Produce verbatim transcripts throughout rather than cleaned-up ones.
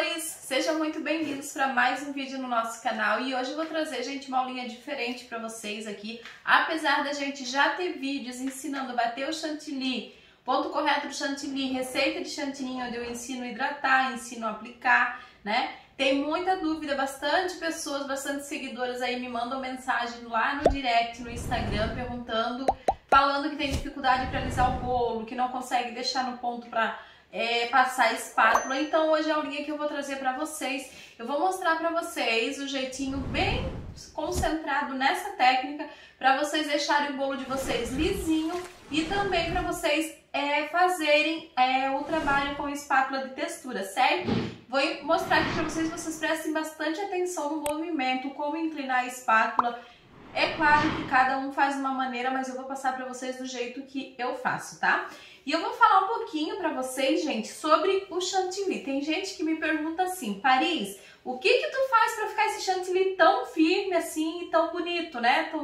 amores! Sejam muito bem-vindos para mais um vídeo no nosso canal e hoje eu vou trazer, gente, uma aulinha diferente para vocês aqui. Apesar da gente já ter vídeos ensinando a bater o chantilly, ponto correto do chantilly, receita de chantilly, onde eu ensino a hidratar, ensino a aplicar, né? Tem muita dúvida, bastante pessoas, bastante seguidoras aí me mandam mensagem lá no direct, no Instagram, perguntando, falando que tem dificuldade para alisar o bolo, que não consegue deixar no ponto para É, passar a espátula. Então hoje é a aulinha que eu vou trazer para vocês. Eu vou mostrar para vocês o jeitinho bem concentrado nessa técnica para vocês deixarem o bolo de vocês lisinho e também para vocês é, fazerem é, o trabalho com espátula de textura, certo? Vou mostrar aqui para vocês, vocês prestem bastante atenção no movimento, como inclinar a espátula. É claro que cada um faz de uma maneira, mas eu vou passar para vocês do jeito que eu faço, tá? E eu vou falar um pouquinho para vocês, gente, sobre o chantilly. Tem gente que me pergunta assim, Paris, o que que tu faz para ficar esse chantilly tão firme assim e tão bonito, né? Tão,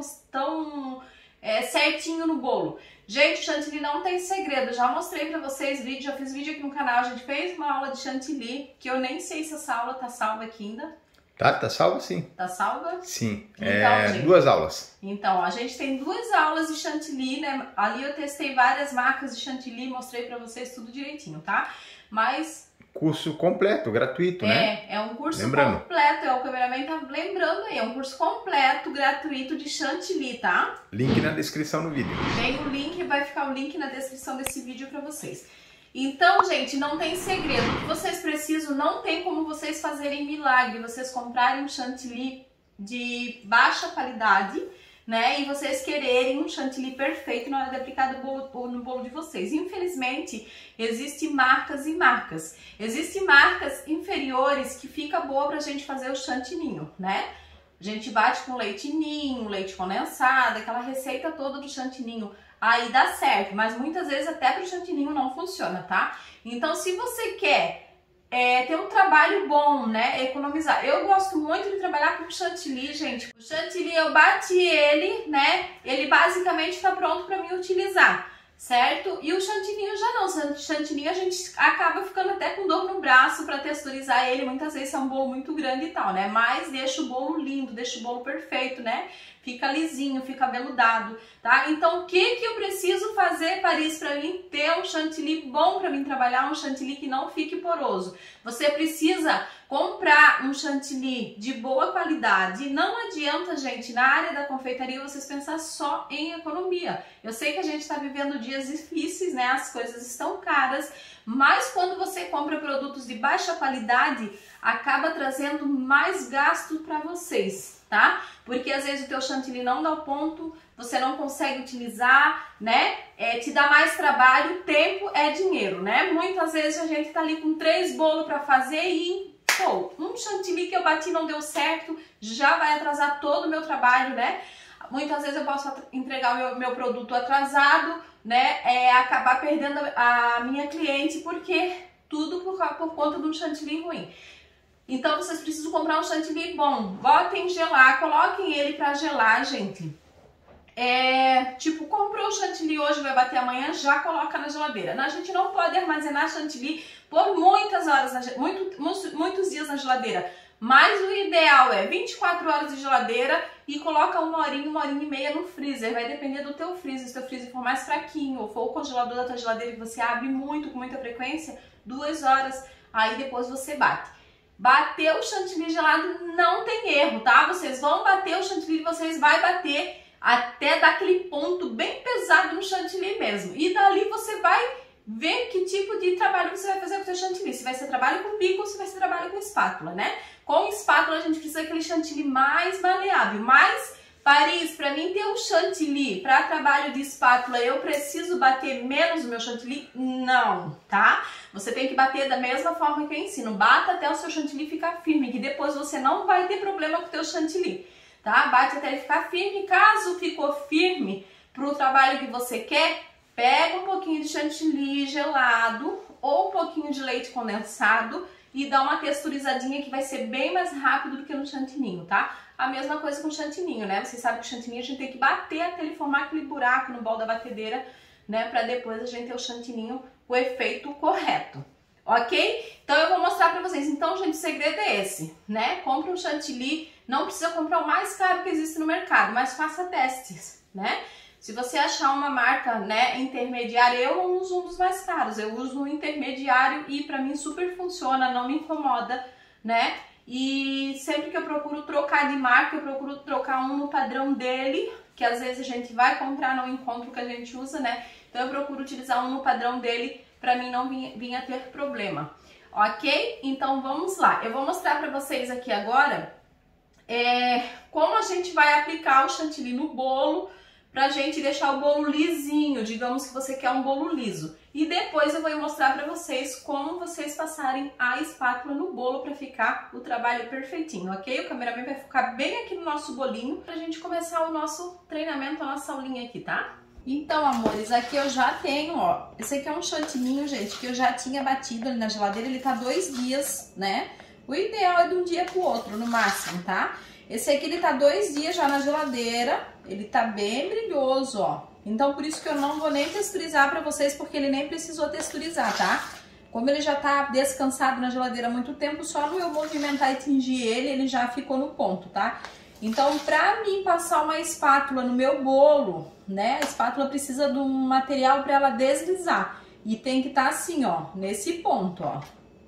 tão é, certinho no bolo. Gente, o chantilly não tem segredo. Já mostrei para vocês vídeo, já fiz vídeo aqui no canal. A gente fez uma aula de chantilly, que eu nem sei se essa aula tá salva aqui ainda. Tá, tá salva sim. Tá salva? Sim, então, é, gente, duas aulas. Então, a gente tem duas aulas de chantilly, né? Ali eu testei várias marcas de chantilly, mostrei pra vocês tudo direitinho, tá? Mas... Curso completo, gratuito, é, né? É um curso lembrando. completo, é o cameraman tá lembrando aí, é um curso completo, gratuito de chantilly, tá? Link na descrição no vídeo. Tem o link, vai ficar o link na descrição desse vídeo pra vocês. Então, gente, não tem segredo. O que vocês precisam, não tem como vocês fazerem milagre, vocês comprarem um chantilly de baixa qualidade, né? E vocês quererem um chantilly perfeito na hora de aplicar no bolo, no bolo de vocês. Infelizmente, existem marcas e marcas. Existem marcas inferiores que fica boa pra gente fazer o chantilly, né? A gente bate com leite ninho, leite condensado, aquela receita toda do chantilly. Aí dá certo, mas muitas vezes até pro chantilly não funciona, tá? Então, se você quer é, ter um trabalho bom, né, economizar. Eu gosto muito de trabalhar com chantilly, gente. O chantilly, eu bati ele, né, ele basicamente tá pronto pra mim utilizar, certo? E o chantilly já não. O chantilly a gente acaba ficando até com dor no braço pra texturizar ele. Muitas vezes é um bolo muito grande e tal, né? Mas deixa o bolo lindo, deixa o bolo perfeito, né? Fica lisinho, fica veludado, tá? Então, o que que eu preciso fazer, Paris, para mim ter um chantilly bom para mim trabalhar, um chantilly que não fique poroso? Você precisa comprar um chantilly de boa qualidade. Não adianta, gente, na área da confeitaria vocês pensar só em economia. Eu sei que a gente está vivendo dias difíceis, né? As coisas estão caras, mas quando você compra produtos de baixa qualidade, acaba trazendo mais gasto para vocês, tá? Porque às vezes o teu chantilly não dá o ponto, você não consegue utilizar, né? É, te dá mais trabalho, tempo é dinheiro, né? Muitas vezes a gente tá ali com três bolos para fazer e, pô, um chantilly que eu bati não deu certo, já vai atrasar todo o meu trabalho, né? Muitas vezes eu posso entregar o meu, meu produto atrasado, né? É, acabar perdendo a minha cliente, porque tudo por, por conta de um chantilly ruim. Então vocês precisam comprar um chantilly bom, botem gelar, coloquem ele pra gelar, gente. É, tipo, comprou o chantilly hoje, vai bater amanhã, já coloca na geladeira. A gente não pode armazenar chantilly por muitas horas, na, muito, muitos, muitos dias na geladeira. Mas o ideal é vinte e quatro horas de geladeira e coloca uma horinha, uma horinha e meia no freezer. Vai depender do teu freezer, se o teu freezer for mais fraquinho ou for o congelador da tua geladeira que você abre muito, com muita frequência, duas horas, aí depois você bate. Bater o chantilly gelado não tem erro, tá? Vocês vão bater o chantilly de vocês, vai bater até dar aquele ponto bem pesado no chantilly mesmo. E dali você vai ver que tipo de trabalho você vai fazer com o seu chantilly. Se vai ser trabalho com bico ou se vai ser trabalho com espátula, né? Com espátula a gente precisa daquele chantilly mais maleável, mais... Paris, para mim ter um chantilly para trabalho de espátula, eu preciso bater menos o meu chantilly? Não, tá? Você tem que bater da mesma forma que eu ensino. Bata até o seu chantilly ficar firme, que depois você não vai ter problema com o teu chantilly, tá? Bate até ele ficar firme. Caso ficou firme para o trabalho que você quer, pega um pouquinho de chantilly gelado ou um pouquinho de leite condensado e dá uma texturizadinha que vai ser bem mais rápido do que no chantilly, tá? A mesma coisa com o chantilly, né? Vocês sabem que o chantilly a gente tem que bater até ele formar aquele buraco no bol da batedeira, né? Pra depois a gente ter o chantilly, o efeito correto. ok? Então eu vou mostrar pra vocês. Então, gente, o segredo é esse, né? Compre um chantilly, não precisa comprar o mais caro que existe no mercado, mas faça testes, né? Se você achar uma marca, né, intermediária, eu não uso um dos mais caros, eu uso um intermediário e pra mim super funciona, não me incomoda, né? E sempre que eu procuro trocar de marca, eu procuro trocar um no padrão dele, que às vezes a gente vai comprar, não encontra o que a gente usa, né? Então eu procuro utilizar um no padrão dele pra mim não vir, vir a ter problema. Ok? Então vamos lá. Eu vou mostrar para vocês aqui agora é, como a gente vai aplicar o chantilly no bolo pra gente deixar o bolo lisinho, digamos que você quer um bolo liso. E depois eu vou mostrar para vocês como vocês passarem a espátula no bolo para ficar o trabalho perfeitinho, ok? O cameraman vai focar bem aqui no nosso bolinho pra gente começar o nosso treinamento, a nossa aulinha aqui, tá? Então, amores, aqui eu já tenho, ó, esse aqui é um chantilly, gente, que eu já tinha batido ali na geladeira, ele tá dois dias, né? O ideal é de um dia pro outro, no máximo, tá? Esse aqui, ele tá dois dias já na geladeira, ele tá bem brilhoso, ó. Então, por isso que eu não vou nem texturizar pra vocês, porque ele nem precisou texturizar, tá? Como ele já tá descansado na geladeira há muito tempo, só no eu movimentar e tingir ele, ele já ficou no ponto, tá? Então, pra mim passar uma espátula no meu bolo, né, a espátula precisa de um material para ela deslizar. E tem que estar assim, ó, nesse ponto, ó.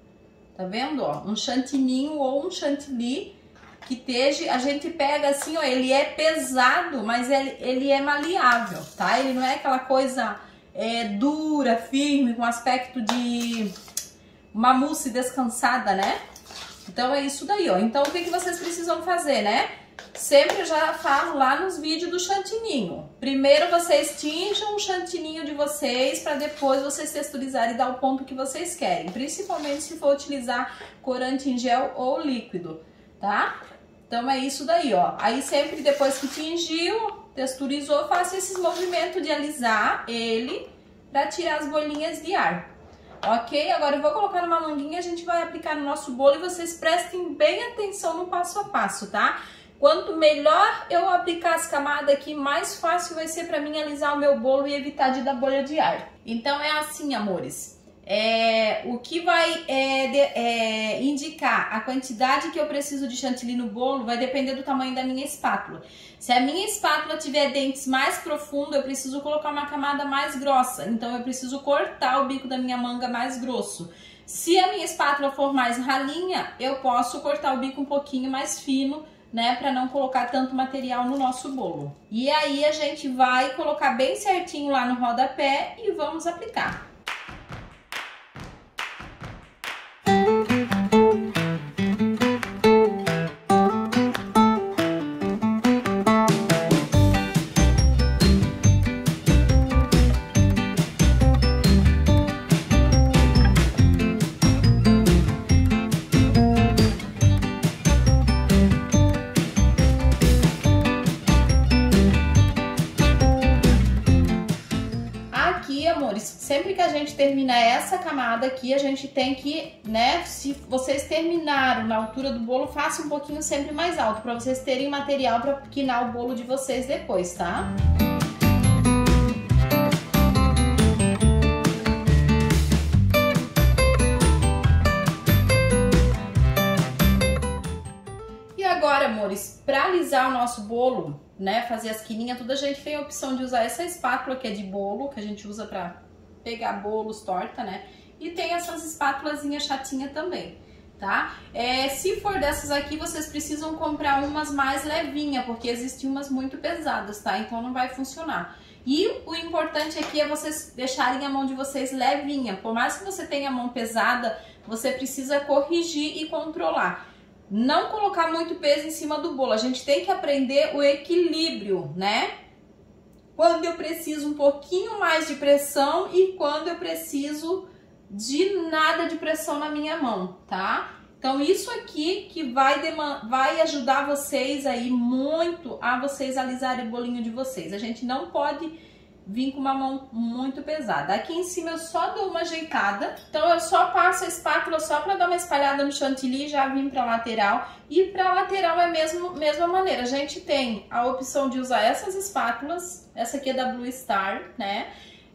Tá vendo, ó? Um chantininho ou um chantilly que esteja, a gente pega assim, ó, ele é pesado, mas ele, ele é maleável, tá? Ele não é aquela coisa é, dura, firme, com aspecto de uma mousse descansada, né? Então, é isso daí, ó. Então, o que, que vocês precisam fazer, né? Sempre eu já falo lá nos vídeos do chantininho. Primeiro vocês tingem o chantininho de vocês para depois vocês texturizarem e dar o ponto que vocês querem. Principalmente se for utilizar corante em gel ou líquido, tá? Então é isso daí, ó. Aí sempre depois que tingiu, texturizou, faça esses movimentos de alisar ele para tirar as bolinhas de ar. Ok? Agora eu vou colocar numa manguinha, a gente vai aplicar no nosso bolo e vocês prestem bem atenção no passo a passo, tá? Quanto melhor eu aplicar as camadas aqui, mais fácil vai ser para mim alisar o meu bolo e evitar de dar bolha de ar. Então é assim, amores. É, o que vai é, de, é, indicar a quantidade que eu preciso de chantilly no bolo vai depender do tamanho da minha espátula. Se a minha espátula tiver dentes mais profundos, eu preciso colocar uma camada mais grossa. Então eu preciso cortar o bico da minha manga mais grosso. Se a minha espátula for mais ralinha, eu posso cortar o bico um pouquinho mais fino, né, para não colocar tanto material no nosso bolo. E aí a gente vai colocar bem certinho lá no rodapé e vamos aplicar. Sempre que a gente termina essa camada aqui, a gente tem que, né, se vocês terminaram na altura do bolo, faça um pouquinho sempre mais alto, para vocês terem material para quinar o bolo de vocês depois, tá? E agora, amores, para alisar o nosso bolo, né, fazer as quininhas, tudo, a gente tem a opção de usar essa espátula que é de bolo, que a gente usa para pegar bolos, torta, né? E tem essas espátulazinhas chatinha também, tá? É, se for dessas aqui, vocês precisam comprar umas mais levinha, porque existem umas muito pesadas, tá? Então não vai funcionar. E o importante aqui é vocês deixarem a mão de vocês levinha. Por mais que você tenha a mão pesada, você precisa corrigir e controlar. Não colocar muito peso em cima do bolo. A gente tem que aprender o equilíbrio, né? Quando eu preciso um pouquinho mais de pressão e quando eu preciso de nada de pressão na minha mão, tá? Então isso aqui que vai, vai ajudar vocês aí muito a vocês alisarem o bolinho de vocês. A gente não pode vir com uma mão muito pesada. Aqui em cima eu só dou uma ajeitada, então eu só passo a espátula só para dar uma espalhada no chantilly e já vim para lateral. E para lateral é a mesma, mesma maneira, a gente tem a opção de usar essas espátulas, essa aqui é da Blue Star, né?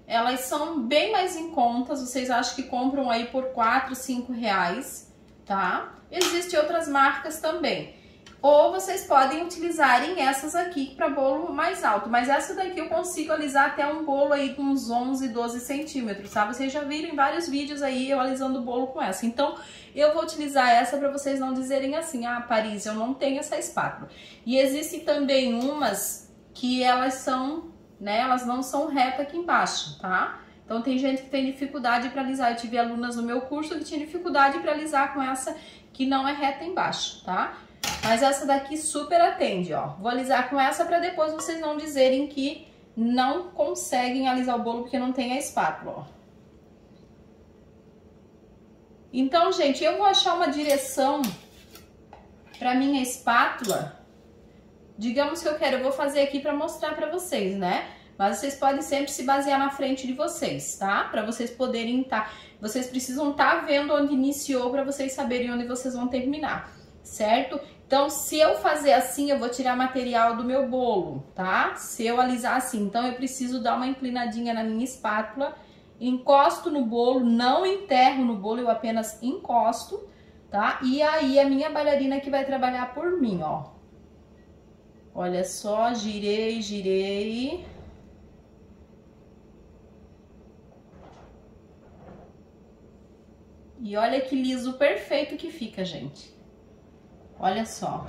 elas são bem mais em contas, vocês acham que compram aí por quatro, cinco reais, tá? Existem outras marcas também. Ou vocês podem utilizarem essas aqui para bolo mais alto, mas essa daqui eu consigo alisar até um bolo aí de uns onze, doze centímetros, tá? Vocês já viram em vários vídeos aí eu alisando o bolo com essa. Então, eu vou utilizar essa para vocês não dizerem assim, ah, Paris, eu não tenho essa espátula. E existem também umas que elas são, né, elas não são retas aqui embaixo, tá? Então, tem gente que tem dificuldade para alisar. Eu tive alunas no meu curso que tinha dificuldade para alisar com essa que não é reta embaixo, tá? Mas essa daqui super atende, ó. Vou alisar com essa para depois vocês não dizerem que não conseguem alisar o bolo porque não tem a espátula, ó. Então, gente, eu vou achar uma direção para minha espátula. Digamos que eu quero, eu vou fazer aqui para mostrar para vocês, né? Mas vocês podem sempre se basear na frente de vocês, tá? Para vocês poderem estar... Vocês precisam estar vendo onde iniciou para vocês saberem onde vocês vão terminar, certo? Então, se eu fazer assim, eu vou tirar material do meu bolo, tá? Se eu alisar assim, então eu preciso dar uma inclinadinha na minha espátula, encosto no bolo, não enterro no bolo, eu apenas encosto, tá? E aí a minha bailarina que vai trabalhar por mim, ó. Olha só, girei, girei. E olha que liso perfeito que fica, gente. Olha só.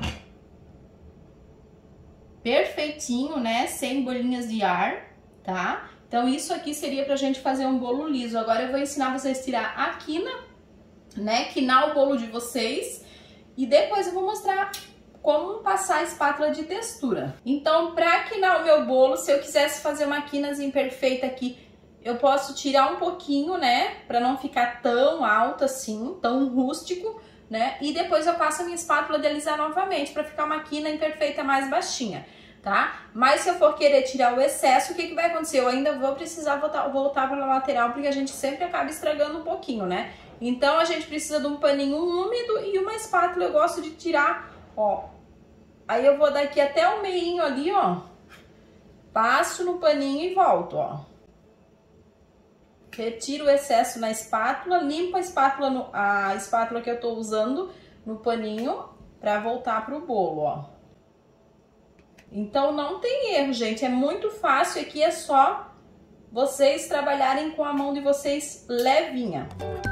Perfeitinho, né? Sem bolinhas de ar, tá? Então, isso aqui seria pra gente fazer um bolo liso. Agora, eu vou ensinar vocês a tirar a quina, né? Quinar o bolo de vocês. E depois eu vou mostrar como passar a espátula de textura. Então, pra quinar o meu bolo, se eu quisesse fazer uma quinazinha perfeita aqui, eu posso tirar um pouquinho, né? Pra não ficar tão alto assim, tão rústico, né? E depois eu passo a minha espátula de alisar novamente pra ficar uma quina imperfeita mais baixinha, tá? Mas se eu for querer tirar o excesso, o que que vai acontecer? Eu ainda vou precisar voltar, voltar pra lateral, porque a gente sempre acaba estragando um pouquinho, né? Então, a gente precisa de um paninho úmido e uma espátula. Eu gosto de tirar, ó. Aí eu vou daqui até o meinho ali, ó. Passo no paninho e volto, ó. Retiro o excesso na espátula, limpo a espátula, no, a espátula que eu tô usando no paninho pra voltar pro bolo, ó. Então, não tem erro, gente. É muito fácil. Aqui é só vocês trabalharem com a mão de vocês levinha.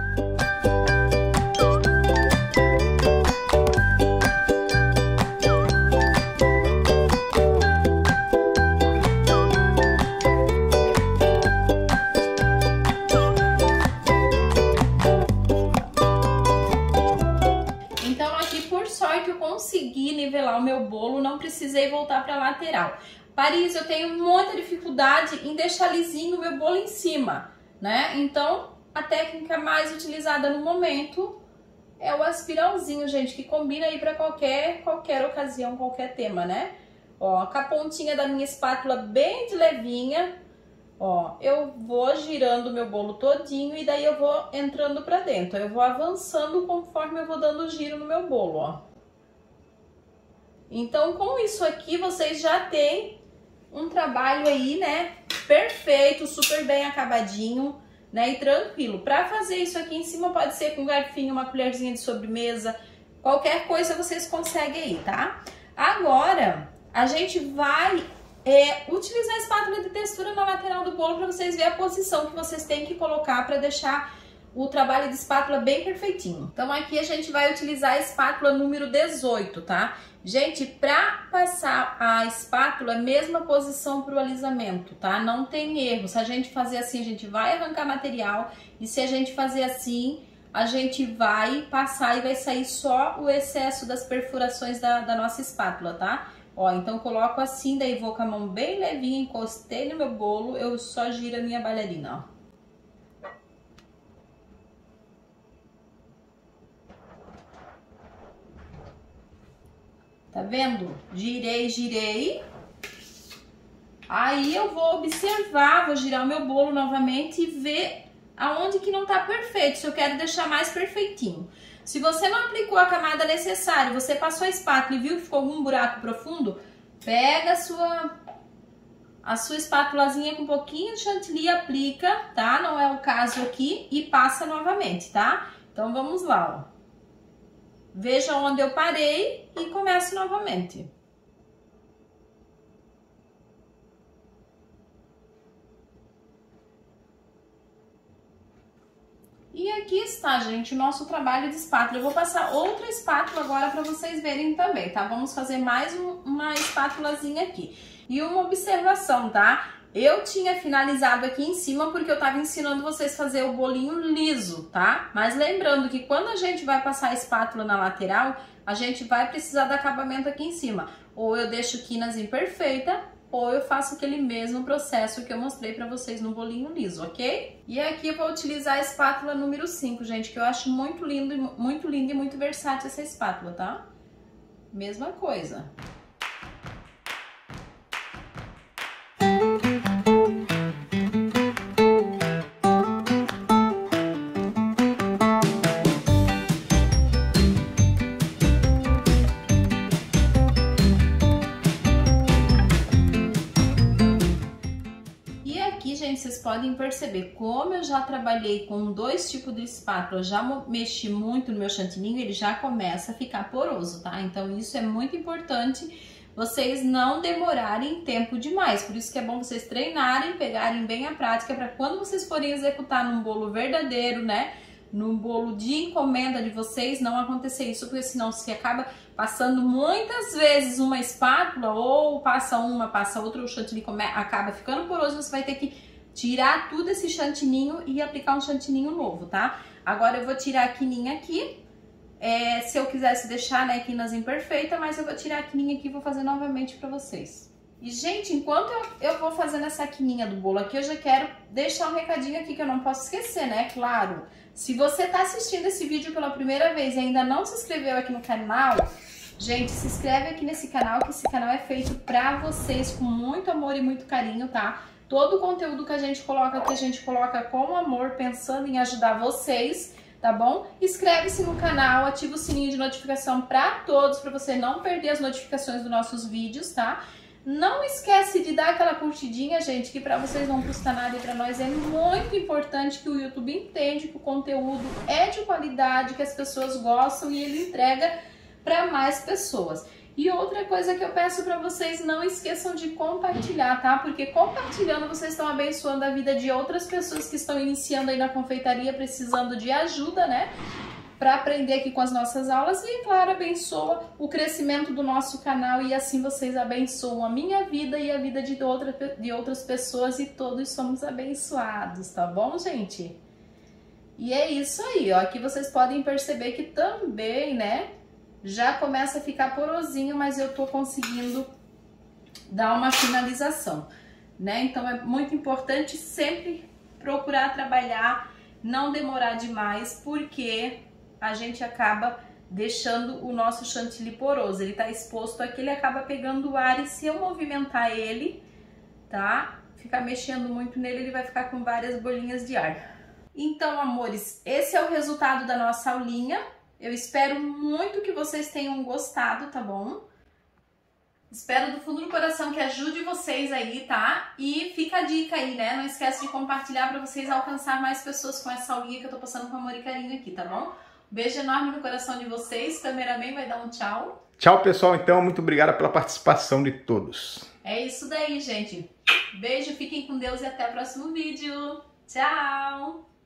Consegui nivelar o meu bolo, não precisei voltar para a lateral. Paris, eu tenho muita dificuldade em deixar lisinho o meu bolo em cima, né? Então, a técnica mais utilizada no momento é o aspirãozinho, gente, que combina aí para qualquer, qualquer ocasião, qualquer tema, né? Ó, com a pontinha da minha espátula bem de levinha, ó, eu vou girando o meu bolo todinho e daí eu vou entrando para dentro. Eu vou avançando conforme eu vou dando giro no meu bolo, ó. Então, com isso aqui, vocês já têm um trabalho aí, né, perfeito, super bem acabadinho, né, e tranquilo. Pra fazer isso aqui em cima, pode ser com um garfinho, uma colherzinha de sobremesa, qualquer coisa vocês conseguem aí, tá? Agora, a gente vai é, utilizar a espátula de textura na lateral do bolo pra vocês verem a posição que vocês têm que colocar pra deixar o trabalho de espátula bem perfeitinho. Então, aqui a gente vai utilizar a espátula número dezoito, tá? Gente, pra passar a espátula, mesma posição pro alisamento, tá? Não tem erro. Se a gente fazer assim, a gente vai arrancar material. E se a gente fazer assim, a gente vai passar e vai sair só o excesso das perfurações da, da nossa espátula, tá? Ó, então eu coloco assim, daí vou com a mão bem levinha, encostei no meu bolo, eu só giro a minha bailarina, ó. Tá vendo? Girei, girei. Aí eu vou observar, vou girar o meu bolo novamente e ver aonde que não tá perfeito, se eu quero deixar mais perfeitinho. Se você não aplicou a camada necessária, você passou a espátula e viu que ficou algum buraco profundo, pega a sua, a sua espátulazinha com um pouquinho de chantilly, aplica, tá? Não é o caso aqui, e passa novamente, tá? Então vamos lá, ó. Veja onde eu parei e começo novamente. E aqui está, gente, o nosso trabalho de espátula. Eu vou passar outra espátula agora para vocês verem também, tá? Vamos fazer mais um, uma espátulazinha aqui. E uma observação, tá? Eu tinha finalizado aqui em cima porque eu tava ensinando vocês a fazer o bolinho liso, tá? Mas lembrando que quando a gente vai passar a espátula na lateral, a gente vai precisar do acabamento aqui em cima. Ou eu deixo quinas imperfeita, ou eu faço aquele mesmo processo que eu mostrei pra vocês no bolinho liso, ok? E aqui eu vou utilizar a espátula número cinco, gente, que eu acho muito lindo, muito linda e muito versátil essa espátula, tá? Mesma coisa. Vocês podem perceber como eu já trabalhei com dois tipos de espátula, já mexi muito no meu chantininho, ele já começa a ficar poroso, tá? Então isso é muito importante, vocês não demorarem tempo demais, por isso que é bom vocês treinarem, pegarem bem a prática, para quando vocês forem executar num bolo verdadeiro, né? No bolo de encomenda de vocês, não acontecer isso, porque senão se acaba passando muitas vezes uma espátula, ou passa uma, passa outra, o chantilly acaba ficando poroso, você vai ter que tirar tudo esse chantininho e aplicar um chantininho novo, tá? Agora eu vou tirar a quininha aqui, é, se eu quisesse deixar, né, quinas imperfeita, mas eu vou tirar a quininha aqui e vou fazer novamente pra vocês. E, gente, enquanto eu, eu vou fazendo essa quininha do bolo aqui, eu já quero deixar um recadinho aqui que eu não posso esquecer, né? Claro, se você tá assistindo esse vídeo pela primeira vez e ainda não se inscreveu aqui no canal, gente, se inscreve aqui nesse canal, que esse canal é feito pra vocês com muito amor e muito carinho, tá? Todo o conteúdo que a gente coloca aqui, a gente coloca com amor, pensando em ajudar vocês, tá bom? Inscreve-se no canal, ativa o sininho de notificação para todos, para você não perder as notificações dos nossos vídeos, tá? Não esquece de dar aquela curtidinha, gente, que para vocês não custa nada e para nós é muito importante que o YouTube entende que o conteúdo é de qualidade, que as pessoas gostam e ele entrega para mais pessoas. E outra coisa que eu peço para vocês, não esqueçam de compartilhar, tá? Porque compartilhando vocês estão abençoando a vida de outras pessoas que estão iniciando aí na confeitaria, precisando de ajuda, né? Para aprender aqui com as nossas aulas e, claro, abençoa o crescimento do nosso canal e assim vocês abençoam a minha vida e a vida de, outra, de outras pessoas e todos somos abençoados, tá bom, gente? E é isso aí, ó. Aqui vocês podem perceber que também, né? Já começa a ficar porosinho, mas eu tô conseguindo dar uma finalização, né? Então é muito importante sempre procurar trabalhar, não demorar demais, porque a gente acaba deixando o nosso chantilly poroso. Ele tá exposto aqui, ele acaba pegando o ar e se eu movimentar ele, tá? Ficar mexendo muito nele, ele vai ficar com várias bolinhas de ar. Então, amores, esse é o resultado da nossa aulinha. Eu espero muito que vocês tenham gostado, tá bom? Espero do fundo do coração que ajude vocês aí, tá? E fica a dica aí, né? Não esquece de compartilhar para vocês alcançar mais pessoas com essa aulinha que eu tô passando com amor e carinho aqui, tá bom? Beijo enorme no coração de vocês. O cameraman vai dar um tchau. Tchau, pessoal. Então, muito obrigado pela participação de todos. É isso daí, gente. Beijo, fiquem com Deus e até o próximo vídeo. Tchau!